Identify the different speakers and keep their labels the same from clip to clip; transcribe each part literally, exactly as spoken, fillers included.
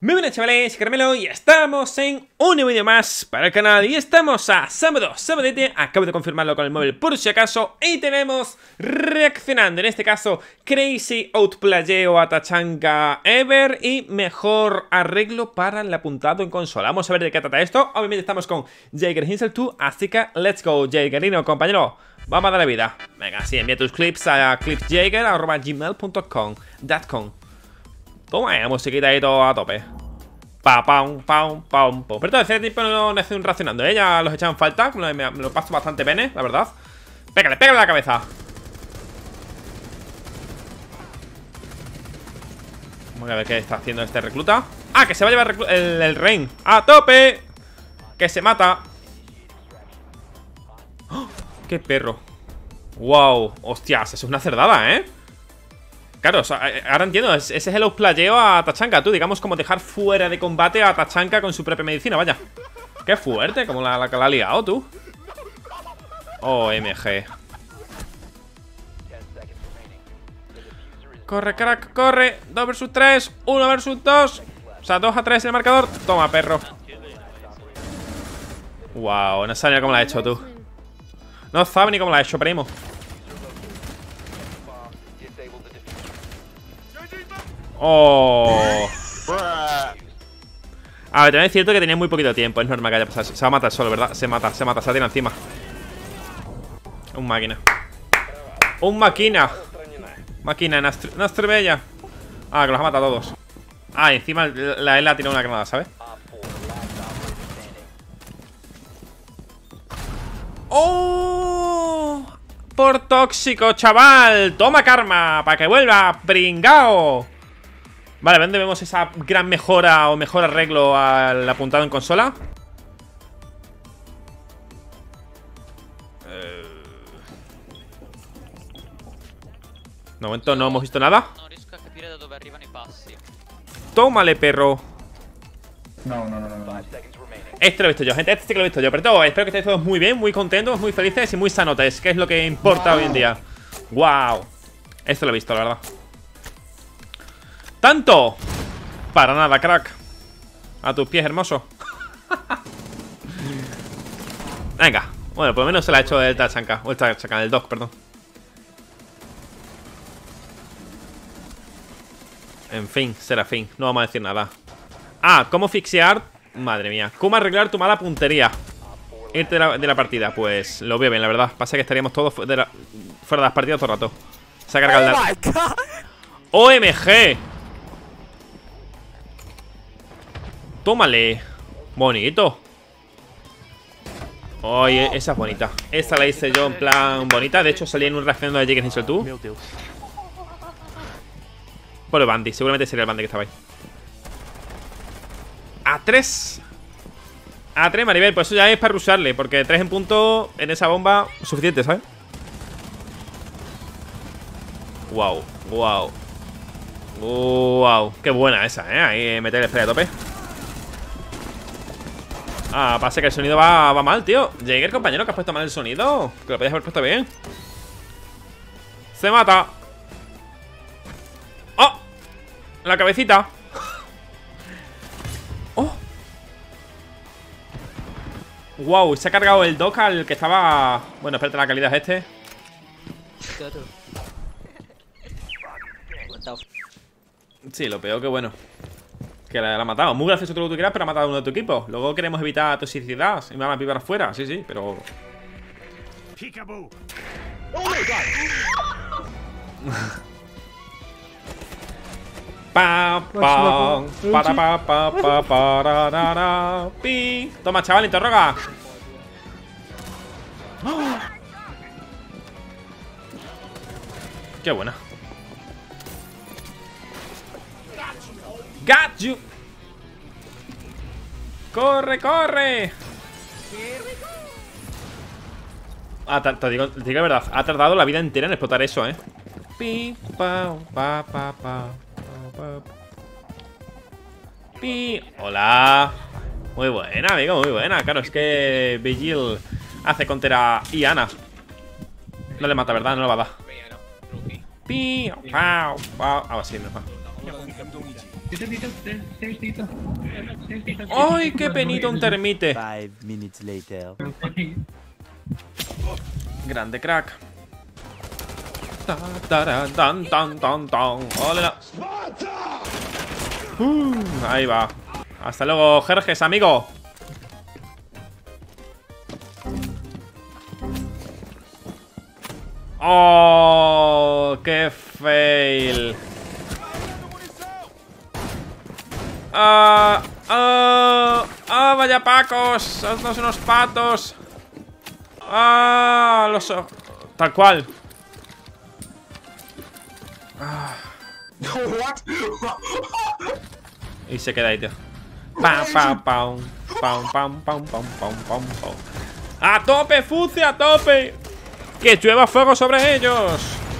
Speaker 1: Muy buenas chavales, Caramelo, y estamos en un nuevo vídeo más para el canal. Y estamos a sábado, sabadete, acabo de confirmarlo con el móvil por si acaso. Y tenemos reaccionando, en este caso, Crazy Outplayeo a Tachanka Ever y mejor arreglo para el apuntado en consola. Vamos a ver de qué trata esto. Obviamente estamos con Jaeger Hinsel dos, así que let's go, Jaegerino, compañero. Vamos a darle vida. Venga, sí, envía tus clips a clipsjaeger arroba gmail punto com. Toma, eh, musiquita ahí todo a tope. Pa, pam, pam, pam, pam. Pero todo ese tiempo no, no hace un racionando, ¿eh? Ya los echan falta. Me, me, me lo paso bastante pene, la verdad. Pégale, pégale a la cabeza. Vamos a ver qué está haciendo este recluta. Ah, que se va a llevar el, el Rein. ¡A tope! Que se mata. ¡Oh! ¡Qué perro! ¡Wow! Hostias, eso es una cerdada, ¿eh? Claro, o sea, ahora entiendo, ese es el outplayeo a Tachanka, tú, digamos como dejar fuera de combate a Tachanka con su propia medicina, vaya. Qué fuerte, como la, la que la ha liado, tú. O M G. Corre, crack, corre. dos versus tres, uno versus dos. O sea, dos a tres en el marcador. Toma, perro. Wow, no sabe ni cómo la ha hecho, tú. No sabe ni cómo la ha hecho, primo. Oh. A ver, también es cierto que tenía muy poquito tiempo. Es normal que haya pasado. Se va a matar solo, ¿verdad? Se mata, se mata, se la tira encima. Un máquina. Un máquina. Máquina, Nastre Bella. Ah, que los ha matado a todos. Ah, encima la él ha tirado una granada, ¿sabes? ¡Oh! Por tóxico, chaval. Toma karma, para que vuelva, pringao. Vale, ¿dónde vemos esa gran mejora o mejor arreglo al apuntado en consola? Eh... De momento no hemos visto nada. Tómale, perro.
Speaker 2: No, no, no, no, no.
Speaker 1: Este lo he visto yo, gente, este sí que lo he visto yo. Pero todo, espero que estéis todos muy bien, muy contentos, muy felices y muy sanotes, que es lo que importa wow. hoy en día. Wow. Esto lo he visto, la verdad. ¡Tanto! Para nada, crack. A tus pies, hermoso. Venga. Bueno, por lo menos se la ha hecho el Tachanka. O el Tachanka, el Dog, perdón. En fin, Serafín. No vamos a decir nada. Ah, ¿cómo fixear? Madre mía. ¿Cómo arreglar tu mala puntería? Irte de la, de la partida. Pues lo veo bien, la verdad. Pasa que estaríamos todos de la, fuera de las partidas todo el rato. Se ha cargado el dar. ¡O M G! Tómale. Bonito. Oye, esa es bonita. Esa la hice yo en plan bonita. De hecho salí en un reaccionando de Jaeger Hinsel dos. Por el Bandy. Seguramente sería el Bandy que estaba ahí. A tres. A tres, Maribel. Pues eso ya es para rusharle. Porque tres en punto en esa bomba suficiente, ¿sabes? Wow, wow. Wow. Qué buena esa, ¿eh? Ahí meter el spray a tope. Ah, pasa que el sonido va, va mal, tío. Jaeger, compañero, que has puesto mal el sonido. Que lo podías haber puesto bien. Se mata. ¡Oh! La cabecita. ¡Oh! Wow, se ha cargado el dock al que estaba... Bueno, espérate, la calidad es este. Sí, lo peor que bueno. Que la, la ha matado. Muy gracioso todo lo que tú quieras, pero ha matado a uno de tu equipo. Luego queremos evitar toxicidad y me van a pivar afuera. Sí, sí, pero... Pa, pa, para, pa, pa, pa, para, ra, ra, pi. Toma, chaval, interroga. ¡Oh! Qué buena. Got you. Corre, corre. Ah, te, te digo, te digo la verdad. Ha tardado la vida entera en explotar eso, eh. Pi, pa, pa, pa, pa. Pi. Hola. Muy buena, amigo, muy buena. Claro, es que Vigil hace counter a Iana. No le mata, ¿verdad? No lo va a dar. Pi. Pau, pau. Ahora sí, mejor. ¡Ay, qué penito un termite!
Speaker 3: Five minutes later.
Speaker 1: Grande crack. Ta, tara, tan, tan, tan, tan. ¡Ole la! Uh, ahí va. Hasta luego, Jerjes, amigo. ¡Oh! ¡Qué fail! ¡Ah! ¡Ah! ¡Ah! ¡Vaya pacos! ¡Son unos patos! ¡Ah! Los... Tal cual. Ah. Y se queda ahí, tío. Pam, pam, pam. Pam, pam, pam, pam, pam, pam, pam. ¡A tope, Fuzi! ¡A tope! ¡Que llueva fuego sobre ellos!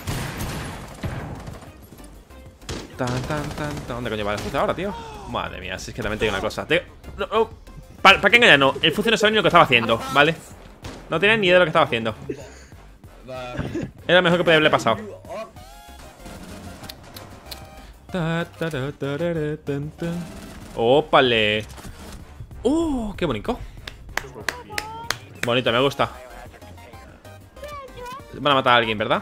Speaker 1: Tan, tan, tan, tan. ¿Dónde coño va el Fuzi ahora, tío? Madre mía, si es que también te digo una cosa. Te... No, no. ¿Para pa qué engañar? No, el Fuzi no sabía ni lo que estaba haciendo, ¿vale? No tenía ni idea de lo que estaba haciendo. Era lo mejor que podía haberle pasado. ¡Ópale! ¡Oh! ¡Qué bonito! Bonito, me gusta. Van a matar a alguien, ¿verdad?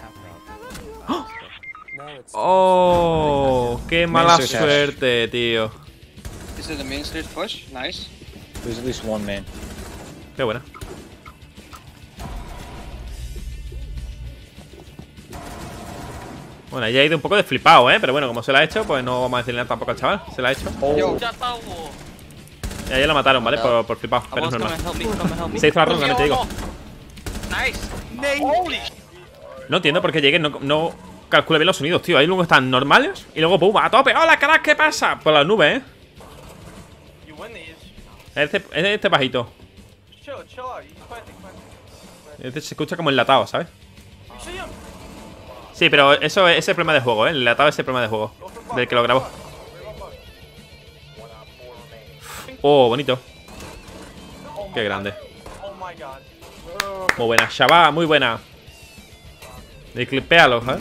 Speaker 1: ¡Oh! ¡Qué mala suerte, tío!
Speaker 4: Is it the main stage push? Nice.
Speaker 2: There's at least one man.
Speaker 1: ¡Qué buena! Bueno, ya ha ido un poco de flipado, ¿eh? Pero bueno, como se la ha hecho, pues no vamos a decirle nada tampoco al chaval. Se la ha hecho.
Speaker 4: Yo.
Speaker 1: Y ayer lo mataron, ¿vale? Por, por flipado. Pero es normal. Se hizo la ronda, también te digo.
Speaker 4: Nice. Holy.
Speaker 1: No entiendo por qué llegue, no, no calcula bien los sonidos, tío. Ahí luego están normales y luego pum, a tope. ¡Hola, carajo! ¿Qué pasa? Por las nubes, ¿eh? Este, este, este bajito. Este se escucha como enlatado, ¿sabes? Sí, pero eso es el problema de juego, ¿eh? El enlatado es el problema de juego. Del que lo grabó. Oh, bonito. Qué grande. Muy buena, Shabba, muy buena. De clipéalo, ¿eh?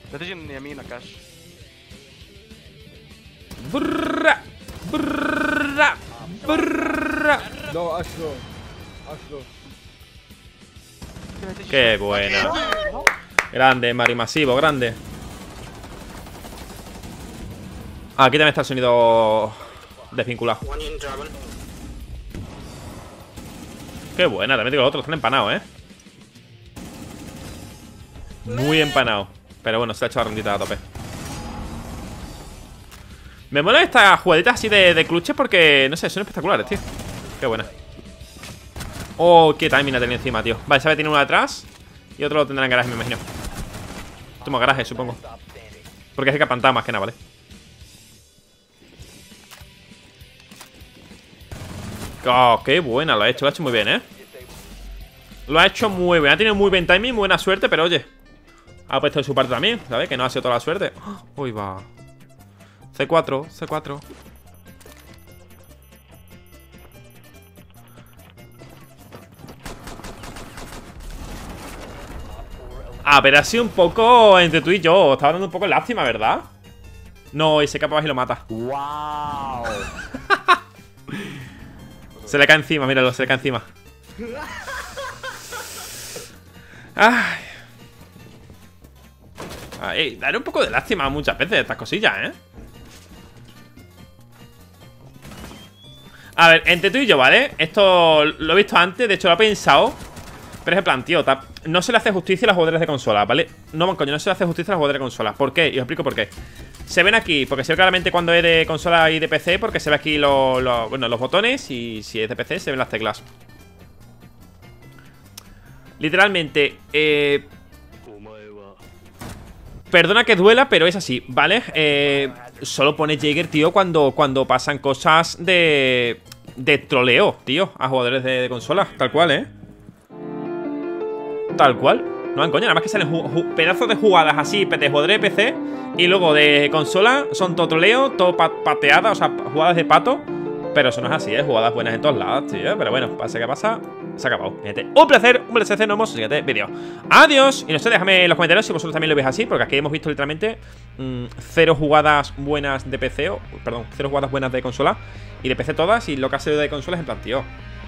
Speaker 1: Brrra, brrra, brrra.
Speaker 5: No, hazlo. Hazlo.
Speaker 1: Qué buena. Grande, Mari Masivo, grande. Ah, aquí también está el sonido desvinculado. Qué buena, también digo, los otros están empanados, ¿eh? Muy empanado. Pero bueno, se ha hecho la rondita a tope. Me mola estas jugaditas así de, de clutches porque, no sé, son espectaculares, tío. Qué buena. Oh, qué timing ha tenido encima, tío. Vale, sabe, tiene uno detrás y otro lo tendrá en garaje, me imagino. Toma garaje, supongo. Porque es que capantaba más que nada, ¿vale? Oh, qué buena, lo ha hecho, lo ha hecho muy bien, ¿eh? Lo ha hecho muy bien, ha tenido muy buen timing, muy buena suerte, pero oye, ha puesto de su parte también, ¿sabes? Que no ha sido toda la suerte. Uy, va. C cuatro, C cuatro. Ah, pero ha sido un poco entre tú y yo. Estaba dando un poco de lástima, ¿verdad? No, y se capa abajo y lo mata.
Speaker 3: ¡Wow!
Speaker 1: Se le cae encima, míralo, se le cae encima. Ay. Ay, daré un poco de lástima muchas veces estas cosillas, ¿eh? A ver, entre tú y yo, ¿vale? Esto lo he visto antes, de hecho lo he pensado. Pero es el plan, tío, no se le hace justicia a los jugadores de consola, ¿vale? No, coño, no se le hace justicia a los jugadores de consola. ¿Por qué? Y os explico por qué. Se ven aquí, porque se ve claramente cuando es de consola y de P C, porque se ve aquí lo, lo, bueno, los botones. Y si es de P C se ven las teclas. Literalmente, eh... perdona que duela, pero es así, ¿vale? Eh, solo pone Jaeger, tío, cuando, cuando pasan cosas de... de troleo, tío, a jugadores de, de consola. Tal cual, ¿eh? Tal cual. No van coña, nada más que salen pedazos de jugadas así de jugadores de P C y luego de consola son todo troleo, todo pa pateadas, o sea, jugadas de pato. Pero eso no es así, ¿eh? Jugadas buenas en todos lados, tío. Pero bueno, pasa que pasa. se ha acabado, gente. Un placer, un placer, nos vemos en el siguiente vídeo. Adiós. Y no sé, déjame en los comentarios si vosotros también lo veis así, porque aquí hemos visto literalmente mmm, cero jugadas buenas de P C, o, perdón, cero jugadas buenas de consola, y de P C todas, y lo que ha sido de consolas en plan, tío,